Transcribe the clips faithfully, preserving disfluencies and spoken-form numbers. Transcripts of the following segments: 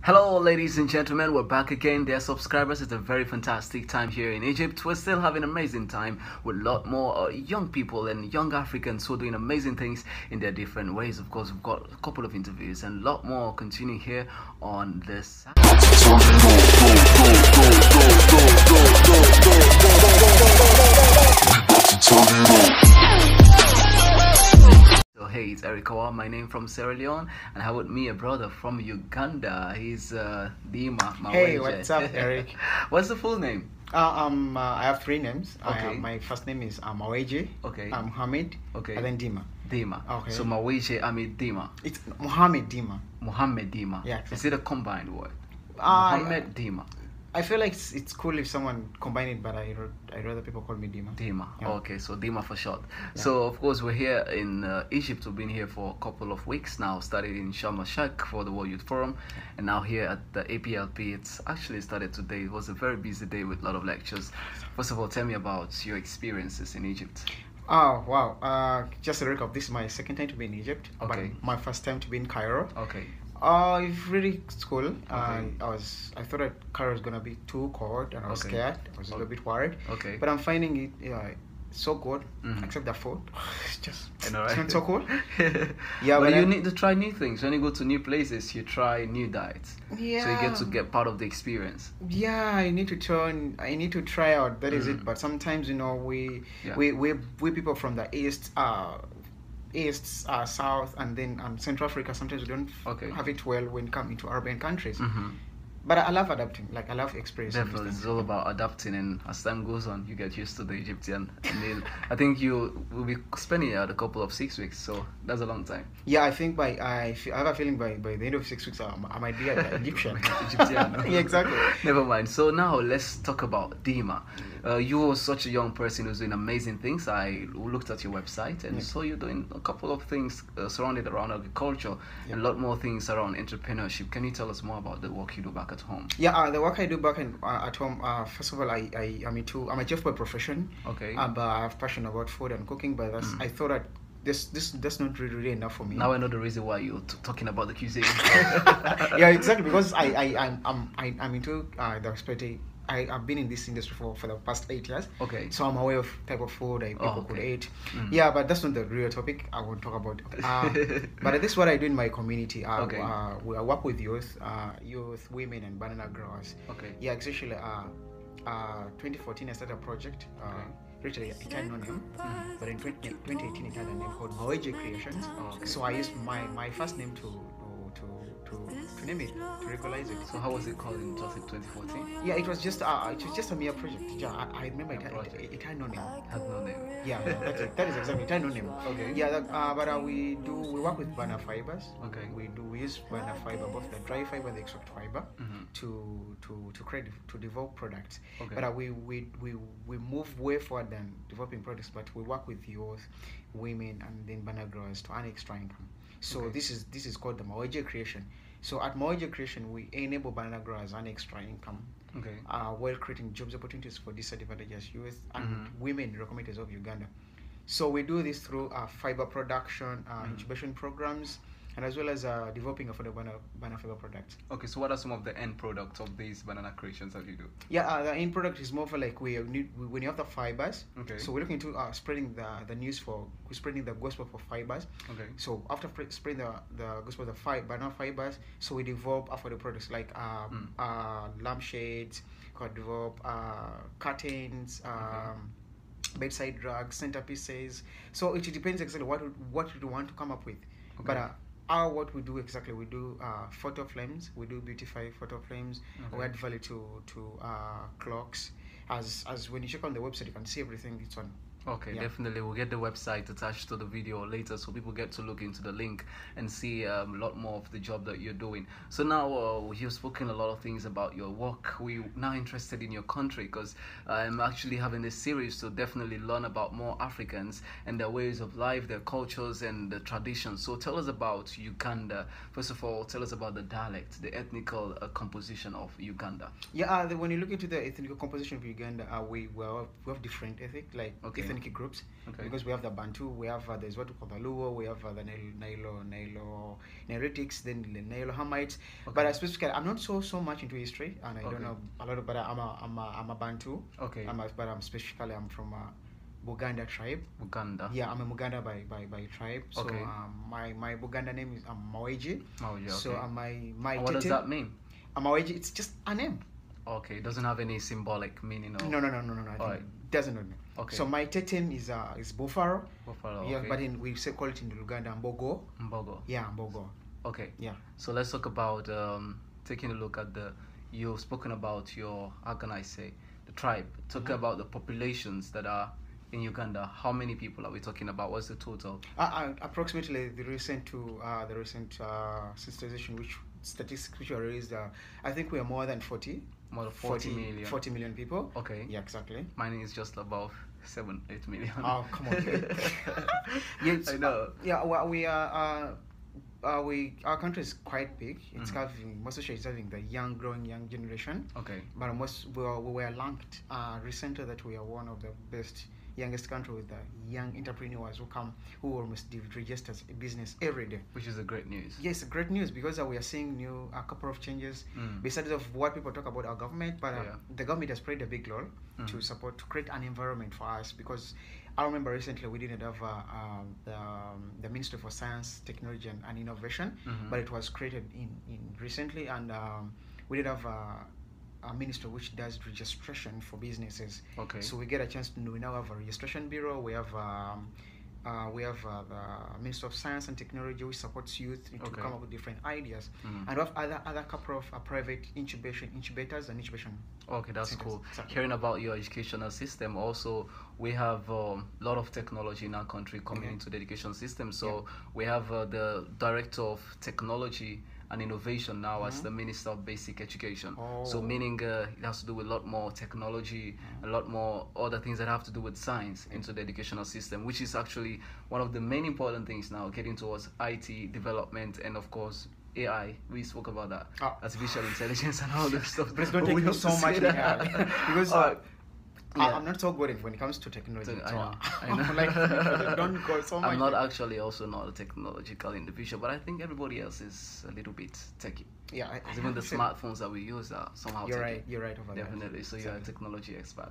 Hello ladies and gentlemen, we're back again. Dear subscribers, it's a very fantastic time here in Egypt. We're still having an amazing time with a lot more uh, young people and young Africans who are doing amazing things in their different ways. Of course, we've got a couple of interviews and a lot more continuing here on this. Hey, it's Eric Kawa, my name from Sierra Leone, and I have with me a brother from Uganda. He's uh, Dima Maweje. Hey, what's up, Eric? What's the full name? Uh, um, uh, I have three names. Okay. I have, my first name is uh, Maweje. Okay. Uh, Mohammed. Okay. And then Dima. Dima. Okay. So Maweje Ahmed Dima. It's Mohammed Dima. Mohammed Dima. Yeah. Is it a combined word? Uh, Mohammed Dima. I feel like it's, it's cool if someone combine it, but I I rather people call me Dima. Dima. Yeah. Okay, so Dima for short. Yeah. So of course we're here in uh, Egypt. We've been here for a couple of weeks now. Started in Sharm el-Sheikh for the World Youth Forum, and now here at the A P L P. It's actually started today. It was a very busy day with a lot of lectures. First of all, tell me about your experiences in Egypt. Oh wow! Uh, just a recap. This is my second time to be in Egypt. Okay. But my first time to be in Cairo. Okay. Uh, it's really cool. Okay. Uh, I was I thought that Cairo was gonna be too cold, and I was Okay. scared. I was a little bit worried. Okay. But I'm finding it uh, so good, Mhm. except the food. It's just I know, it's right? not so cool. Yeah, Yeah, but but you I- need to try new things. When you go to new places, you try new diets. Yeah. So you get to get part of the experience. Yeah, I need to turn. I need to try out. That is Mhm. it. But sometimes you know we Yeah. we we we people from the east, uh, east, uh, south, and then um, Central Africa. Sometimes we don't Okay. have it well when come into urban countries. Mm-hmm. But I love adapting. Like I love experiencing. these Definitely, things. it's all about adapting, and as time goes on, you get used to the Egyptian. And then I think you will be spending out a couple of six weeks, so that's a long time. Yeah, I think by I, fe- I have a feeling by, by the end of six weeks I, I might be an Egyptian. Egyptian. Yeah, exactly. Never mind. So now let's talk about Dima. Uh, you were such a young person who's doing amazing things. I looked at your website and Yeah. saw you doing a couple of things uh, surrounded around agriculture Yeah. and a lot more things around entrepreneurship. Can you tell us more about the work you do back at home? Yeah, uh, the work I do back in, uh, at home. Uh, first of all, I I am into I'm a chef by profession. Okay. Uh, but I have passion about food and cooking. But that's, Mm. I thought that this this that's not really, really enough for me. Now I know the reason why you're t- talking about the cuisine. Yeah, exactly, because I I I'm I'm, I, I'm into uh, the hospitality. I have been in this industry for, for the past eight years. Okay. So I'm aware of type of food I people Oh, could okay. eat. Mhm. Yeah, but that's not the real topic I want to talk about. Uh, but this is what I do in my community. Uh, Okay. uh, we, I work with youth, uh, youth, women, and banana growers. Okay. Yeah, actually, uh, uh, twenty fourteen I started a project. Uh, Okay. Literally, it had no name, but in twenty eighteen it had a name called Maweje Creations. Oh, okay. So I used my, my first name to to to to name it, to regularize it. So how was it called in twenty fourteen? Yeah, it was just uh, it was just a mere project. Yeah, I, I remember it A had, project. it, it had no name. Had no name. Yeah, yeah, that's it. That is exactly it. Had no name. Okay. Yeah, that, uh, but uh, we do we work with banana fibers. Okay. We do we use banana fiber, both the dry fiber and the extract fiber, Mhm. to to to create to develop products. Okay. But uh, we, we we we move way forward than developing products. But we work with youth, women, and then banana growers to earn extra income. So Okay. this is this is called the Maweje Creation. So at Maweje Creation, we enable banana growers earn extra income, Okay. uh, while creating jobs opportunities for disadvantaged youth and Mhm. women in rural communities of Uganda. So we do this through uh, fiber production, uh, Mhm. incubation programs, and as well as uh, developing affordable banana, banana fiber products. Okay, so what are some of the end products of these banana creations that you do? Yeah, uh, the end product is more for like we need we, when you have the fibers. Okay. So we're looking to uh, spreading the the news for we're spreading the gospel for fibers. Okay. So after pre- spreading the the gospel the fi- banana fibers, so we develop affordable products like uh, Mm. uh, lampshades. Could develop uh, curtains. Um, bedside drugs, centerpieces. So it depends exactly what we- what you want to come up with. Okay. But uh, our what we do exactly, we do uh, photo frames. We do beautify photo frames. Okay. We add value to to uh, clocks. As as when you check on the website, you can see everything it's on. Okay, Yeah. definitely. We'll get the website attached to the video later so people get to look into the link and see um, a lot more of the job that you're doing. So now uh, you've spoken a lot of things about your work. We're now interested in your country because I'm actually having this series to definitely learn about more Africans and their ways of life, their cultures and the traditions. So tell us about Uganda. First of all, tell us about the dialect, the ethnical uh, composition of Uganda. Yeah, uh, the, when you look into the ethnic composition of Uganda, uh, we well we have different ethnic like Okay. ethnic ethnic groups. Okay. Because we have the Bantu, we have uh, there's what we call the Luo, we have uh, the Nilo, Nilo, Nilo, Neritics, then the Nilo Hamites. Okay. But I specifically, I'm not so so much into history, and I Okay. don't know a lot. Of, but I'm a I'm a, I'm a Bantu. Okay. I'm a, but I'm specifically I'm from a Buganda tribe. Uganda. Yeah, I'm a Muganda by by, by tribe. So Okay. um, my my Buganda name is um, Maweji. Oh, yeah, So okay. uh, my my And what does tete- that mean? uh, Maweji, it's just a name. Okay, it doesn't have any symbolic meaning or No, no, no, no, no, no. I think Alright. it doesn't know. Okay. So my tetem is uh is Bufaro. Buffalo. Yeah, okay. but in we say call it in Uganda Mbogo. Mbogo. Yeah, Mbogo. Okay. Yeah. So let's talk about um, taking a look at the. You've spoken about your, how can I say, the tribe. Talk Mhm. about the populations that are in Uganda. How many people are we talking about? What's the total? Uh, uh, approximately the recent to uh the recent uh sensitization which statistics which were raised, uh, I think we are more than forty. More than forty million. forty million people. Okay. Yeah, exactly. Mine is just above seven, eight million. Oh, come on. Yes, I know. Yeah, well, we are. Uh, uh, we our country is quite big. It's Mhm. having most especially it's having the young, growing young generation. Okay. But most we were, we were ranked uh, recently that we are one of the best youngest country with the young entrepreneurs who come who almost de- register a business every day. Which is a great news. Yes, great news because uh, we are seeing new a couple of changes Mm. besides of what people talk about our government, but uh, Yeah. the government has played a big role to Mhm. support to create an environment for us because I remember recently we didn't have uh, um, the, um, the Ministry for Science, Technology and, and Innovation, Mhm. but it was created in, in recently, and um, we did have uh, a minister which does registration for businesses. Okay. So we get a chance to know we now have a registration bureau. We have um, uh, we have uh, the Minister of Science and Technology which supports youth to Okay. come up with different ideas, Mhm. and we have other other couple of uh, private incubation incubators and incubation. Okay, that's Centers, cool. exactly. Hearing about your educational system, also we have a um, lot of technology in our country coming Okay. into the education system. So we have uh, the director of technology and innovation now as Mhm. the minister of basic education. So Oh. meaning uh, it has to do with a lot more technology, a lot more other things that have to do with science into the educational system, which is actually one of the main important things now, getting towards I T development and of course A I. We spoke about that, Oh. artificial intelligence and all this stuff. Please don't But take we me have so to much say in that. A I, because All uh, right. I- Yeah. I'm not so good at when it comes to technology. I So know, I I'm know. like, don't go so much. I'm not there. actually also not a technological individual, but I think everybody else is a little bit techy. Yeah, I, I Even the have to say- smartphones that we use are somehow You're techy. right. You're right over there. Definitely. So you're a Exactly. technology expert.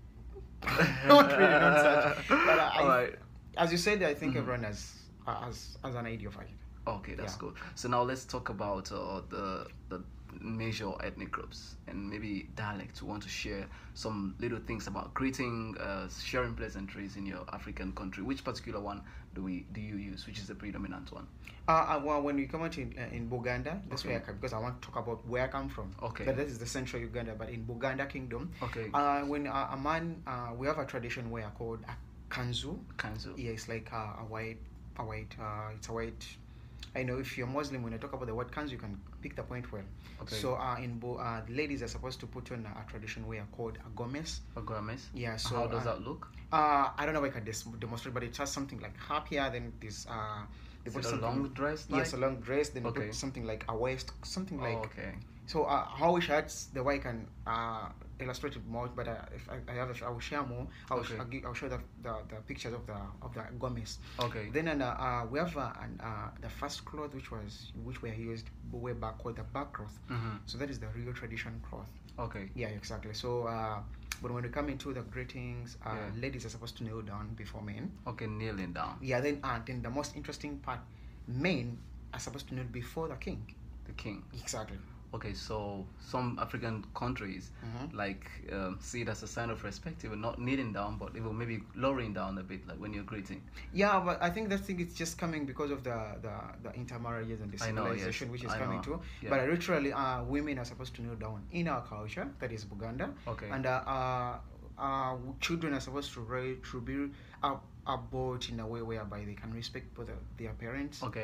Not really, not such. But I, All right. as you said, I think Mhm. everyone has uh, has has an idea of it. Okay, that's Yeah. good. So now let's talk about uh, the the major ethnic groups and maybe dialects. We want to share some little things about greeting, uh, sharing pleasantries in your African country. Which particular one do we do you use? Which is the predominant one? Uh, uh, well, when we come out in, uh, in Buganda, that's Okay. where I come because I want to talk about where I come from. Okay. That, that is the central Uganda, but in Buganda Kingdom, Okay. uh, when uh, a man, uh, we have a tradition where called a kanzu. Kanzu. Yeah, it's like uh, a white, a white, uh, it's a white. I know if you're Muslim, when I talk about the word kanzu, you can pick the point well. Okay. So uh, in Bo- uh, the ladies are supposed to put on a, a tradition wear called a gomez. Agwames. Yeah. So How does uh, that look? Uh, I don't know if I can des- demonstrate, but it has something like half here, then this. Uh, they Is put it a something. long dress? Yes, a like? long dress. Then they Okay. put something like a waist, something like. Oh, okay. So uh, how we shirts the way I can uh, illustrate it more, but uh, if I, I have, a, I will share more. I will, sh- Okay. I'll, give, I'll show the, the, the pictures of the of the gomez. Okay. Then uh, uh, we have uh, an, uh, the first cloth which was which were used way back called the back cloth. Mm-hmm. So that is the real tradition cloth. Okay. Yeah, exactly. So, uh, but when we come into the greetings, uh, Yeah. ladies are supposed to kneel down before men. Okay, kneeling down. Yeah, then uh, then the most interesting part, men are supposed to kneel before the king. The king. Exactly. Okay, so some African countries Mhm. like um, see it as a sign of respect, even not kneeling down, but even maybe lowering down a bit, like when you're greeting. Yeah, but I think that thing is just coming because of the the, the intermarriages and the I know, yes. civilization which is I coming know. too. Yeah. But literally, uh, women are supposed to kneel down in our culture, that is Buganda. Okay. And uh, uh, uh, children are supposed to, ra- to be up, about in a way whereby they can respect both of their parents. Okay.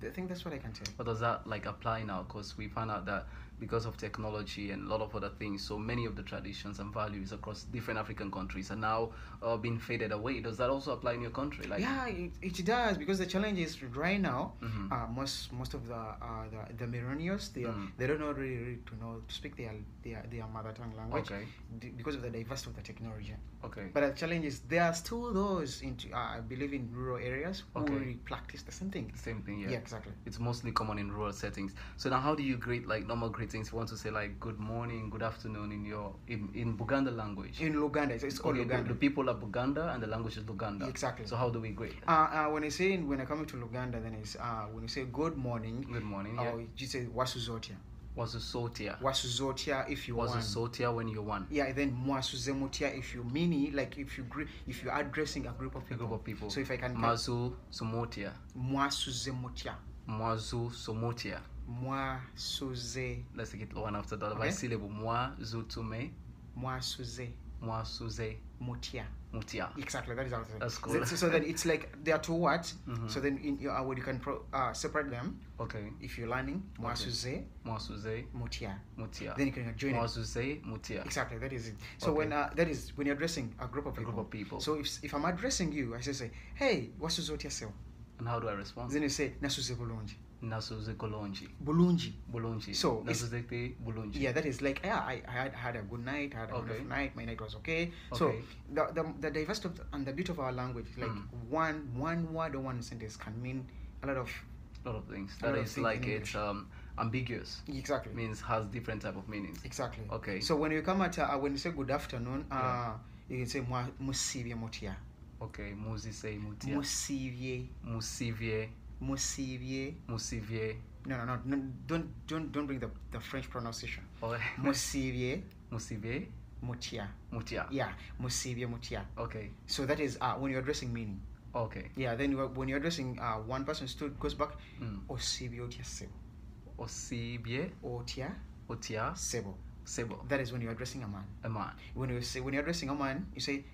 I think that's what I can say. But does that like apply now? Because we found out that because of technology and a lot of other things, so many of the traditions and values across different African countries are now uh, being faded away. Does that also apply in your country? Like, yeah, it, it does, because the challenge is right now. Mhm. Uh, most most of the uh, the, the millennials, they are, Mm. they don't know really, really to know to speak their their, their mother tongue language. Okay. d- because of the diversity of the technology. Okay. But the challenge is there are still those into uh, I believe in rural areas who Okay. really practice the same thing. Same thing, yeah. Yeah, exactly. It's mostly common in rural settings. So now, how do you greet like normal greetings? You want to say like good morning, good afternoon in your in, in Buganda language? In Luganda, it's, it's called Okay, the, Luganda. the people are Buganda and the language is Luganda. Exactly. So how do we greet? Uh, uh, when I say when I come to Luganda, then it's uh, when you say good morning, Good morning. Yeah. or you say wasuzotia. Was sotia? Wasuzotia if you Was want. sotia when you're one? Yeah, then mwasuzemutia if you mini, like if you gre- if you're addressing a group of A people. group of people. So if I can Mazu somotia. mwasuzemutia, Mwazu somotia. mwasuze, Let's take it one after the other. Okay. By syllable. Mwazu tume. mwasuze Mwasuze mutia. mutia. Exactly, that is how it is. That's cool. So, so then it's like there are two words. Mhm. So then in your uh, word you can pro, uh, separate them Okay. if you're learning mwasuze Mwasuze mutia. mutia. Then you can join it. Mwazuze mutia. Exactly, that is it. So Okay. when uh, that is when you're addressing a group of A people. group of people. So if if I'm addressing you, I just say, "Hey, wasuzotia seo." And how do I respond? Then you say, "Nasuze bulungi." Nasuze kolonji. Bulungi. Bulunji. So, it's- Nasuze bulunji. Yeah, that is like, yeah, I, I had had a good night, I had a Okay. wonderful night, my night was okay. So Okay. the, the the diversity of the, and the beauty of our language, like Mm. one one word or one sentence can mean a lot of A lot of things. A lot That of is things like in it's English. um ambiguous. exactly. Means has different type of meanings. Exactly. Okay. So when you come at uh, when you say good afternoon, uh, Yeah. you can say "Mwa- musivye mutia." Okay. Muzi say mutia. Musivye, Musivye. musivye. Musivye. No, no, no, no, don't don't don't bring the, the French pronunciation. Oh, Musivye Musivye mutia. mutia. Yeah, musivye mutia. Okay. So that is uh, when you're addressing meaning. Okay. Yeah, then you are, when you're addressing uh, one person, still goes back. Mm. Osivye otia sebo. Osibye Otia otia sebo. sebo. That is when you're addressing a man. A man. When you say when you're addressing a man, you say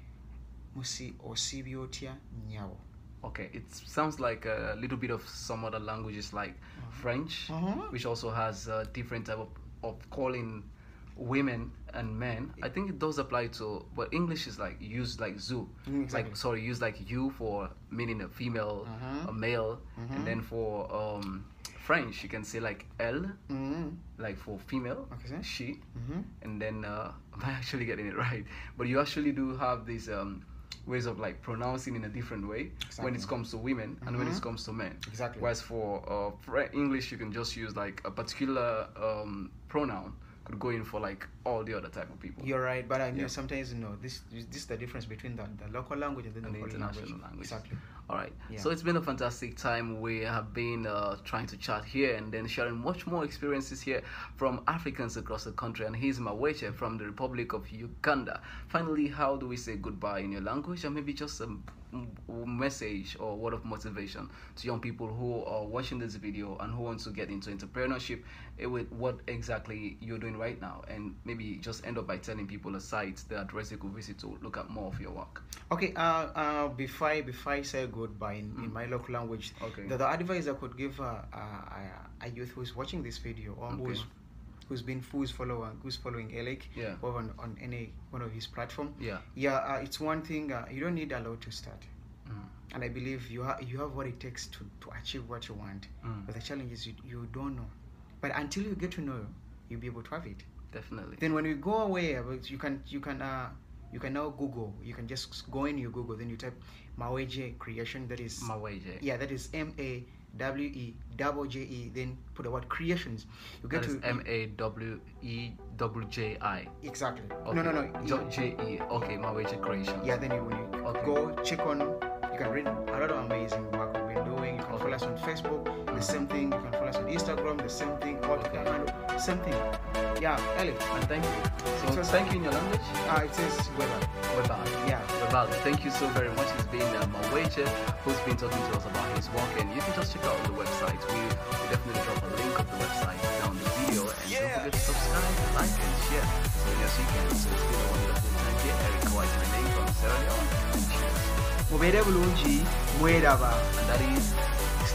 musi osivye otia nyawo. Okay. It sounds like a little bit of some other languages like French, Uh-huh. which also has a different type of, of calling women and men. I think it does apply to, but English is like used like zoo. Mm, exactly. Like sorry, use like you for meaning a female, Uh-huh. a male, Mhm. and then for um French you can say like elle, Mm-hmm. like for female, Okay. she, Mm-hmm. and then uh, am I actually getting it right? But you actually do have these um ways of like pronouncing in a different way when it Exactly. comes to women and when it Mhm. comes to men. Exactly. Whereas for uh, Fre- English, you can just use like a particular um, pronoun could go in for like all the other type of people. You're right, but I know Yeah. sometimes you know this this is the difference between the, the local language and then And the the foreign international language. Exactly. All right. Yeah. So it's been a fantastic time. We have been uh, trying to chat here and then sharing much more experiences here from Africans across the country. And here's Maweche from the Republic of Uganda. Finally, how do we say goodbye in your language, or maybe just a m- m- message or word of motivation to young people who are watching this video and who want to get into entrepreneurship eh, with what exactly you're doing right now, and maybe just end up by telling people a site, the address they could visit to look at more of your work. Okay. Uh, uh, before I, before I say goodbye in, in my local language, Okay. the, the advice I could give uh, uh, a, a youth who's watching this video or Okay. who's who's been who's following who's following Alec Yeah. or on, on any one of his platform. Yeah. Yeah. Uh, it's one thing. Uh, you don't need a lot to start. Mm. And I believe you have you have what it takes to, to achieve what you want. Mm. But the challenge is you, you don't know. But until you get to know, you'll be able to have it. Definitely. Then when you go away, uh, you can you can uh you can now Google. You can just go in your Google. Then you type Maweje Creation. That is Maweje. yeah, that is M A W E double J E. Then put the word creations. You get That is to M A W E double J I. exactly. Okay. No no no. Jo- J E. Okay, Maweje Creations. Yeah, then you, when you Okay. go check on, you can read a lot of amazing work we've been doing. You can Okay. follow us on Facebook, the same thing. You can follow us on Instagram, the same thing. Podcast, Okay. same thing. Yeah, Ellie. And thank you. So, So- thank you in your language. Uh, it says Weber. Webal. Yeah. Webal. Thank you so very much. It's been uh, Maweje who's been talking to us about his work, and you can just check out the website. We will definitely drop a link of the website down the video, and don't forget to subscribe, like, and share. So yes, you can. So it's been a wonderful time here. Eric White, my name from Sierra Leone. And cheers. Mubere bulungi, mweraba. And that is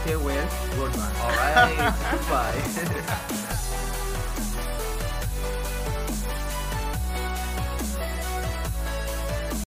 Stay well. Goodbye. All right. Goodbye.